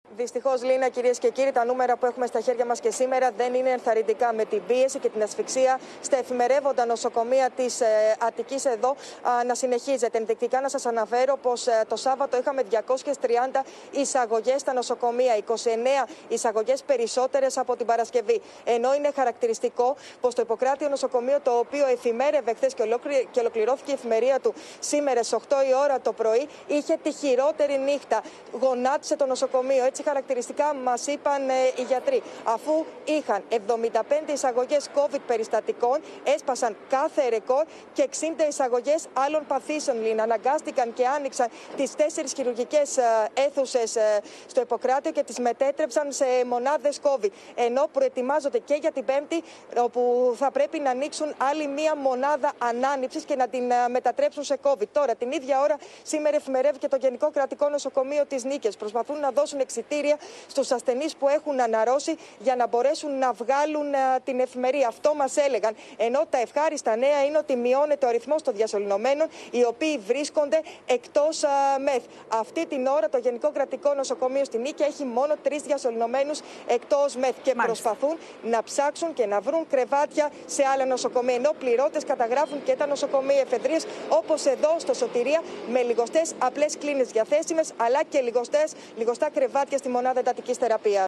Δυστυχώς, Λίνα, κυρίες και κύριοι, τα νούμερα που έχουμε στα χέρια μας και σήμερα δεν είναι ενθαρρυντικά, με την πίεση και την ασφυξία στα εφημερεύοντα νοσοκομεία της Αττικής εδώ να συνεχίζεται. Ενδεικτικά να σας αναφέρω πως το Σάββατο είχαμε 230 εισαγωγές στα νοσοκομεία, 29 εισαγωγές περισσότερες από την Παρασκευή. Ενώ είναι χαρακτηριστικό πως το Ιπποκράτειο νοσοκομείο, το οποίο εφημέρευε χθες και ολοκληρώθηκε η εφημερία του σήμερα στις 8 η ώρα το πρωί, είχε τη χειρότερη νύχτα. Γονάτισε το νοσοκομείο. Έτσι χαρακτηριστικά μας είπαν οι γιατροί. Αφού είχαν 75 εισαγωγές COVID περιστατικών, έσπασαν κάθε ρεκόρ και 60 εισαγωγές άλλων παθήσεων. Λίνα, αναγκάστηκαν και άνοιξαν τις 4 χειρουργικές αίθουσες στο Ιπποκράτειο και τις μετέτρεψαν σε μονάδες COVID. Ενώ προετοιμάζονται και για την Πέμπτη, όπου θα πρέπει να ανοίξουν άλλη μία μονάδα ανάνυψης και να την μετατρέψουν σε COVID. Τώρα, την ίδια ώρα, σήμερα εφημερεύει και το Γενικό Κρατικό Νοσοκομείο της Νίκης. Προσπαθούν να δώσουν εξιτήρια στους ασθενείς που έχουν αναρρώσει για να μπορέσουν να βγάλουν την εφημερία. Αυτό μας έλεγαν. Ενώ τα ευχάριστα νέα είναι ότι μειώνεται ο αριθμός των διασωληνωμένων, οι οποίοι βρίσκονται εκτός ΜΕΘ. Αυτή την ώρα το Γενικό Κρατικό Νοσοκομείο στη Νίκη έχει μόνο 3 διασωληνωμένους εκτός ΜΕΘ και προσπαθούν να ψάξουν και να βρουν κρεβάτια σε άλλα νοσοκομεία. Ενώ πληρώτες καταγράφουν και τα νοσοκομεία εφεδρείες, όπως εδώ στο Σωτηρία, με λιγοστές απλές κλίνες διαθέσιμες, αλλά και λιγοστά κρεβάτια στη μονάδα εντατικής θεραπείας.